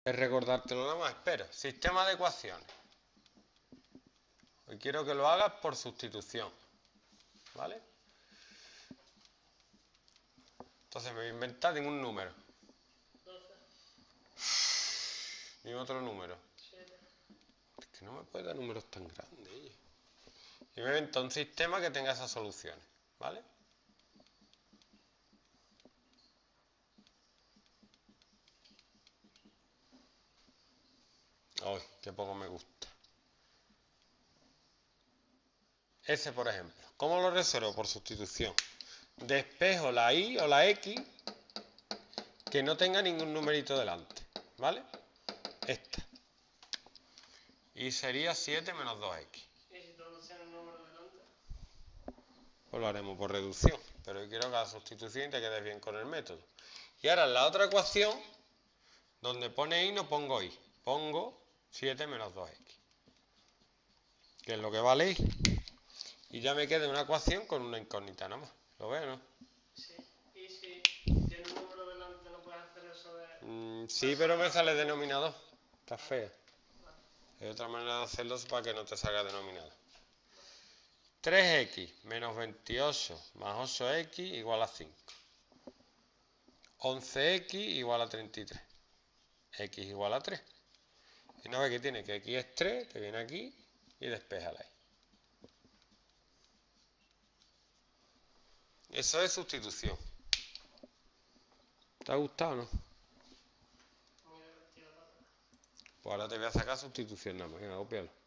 es recordártelo nada más. Espera, sistema de ecuaciones. Hoy quiero que lo hagas por sustitución, ¿vale? Entonces me voy a inventar, dime un número. 12. Dime otro número. 7. Es que no me puede dar números tan grandes. Y me invento un sistema que tenga esas soluciones, ¿vale? Ay, qué poco me gusta. Ese, por ejemplo. ¿Cómo lo resuelvo? Por sustitución. Despejo la y o la x que no tenga ningún numerito delante, ¿vale? Esta. Y sería 7 menos 2x. ¿Y si todos tienen número delante? Pues lo haremos por reducción. Pero yo quiero que la sustitución te quedes bien con el método. Y ahora en la otra ecuación, donde pone y no pongo y. Pongo 7 menos 2x. Que es lo que vale y. Y ya me queda una ecuación con una incógnita nada más. ¿Lo ves, no? Sí. ¿Y si tiene un número delante no puedes hacer eso de...? Sí, pero me sale denominador. Está fea. Vale. Hay otra manera de hacerlo para que no te salga denominador. 3x menos 28 más 8x igual a 5. 11x igual a 33. X igual a 3. Y una vez que tiene que x es 3, te viene aquí y despéjala ahí. Eso es sustitución. ¿Te ha gustado o no? Muy divertido, la verdad. Pues ahora te voy a sacar sustitución nada más. Venga, cópialo.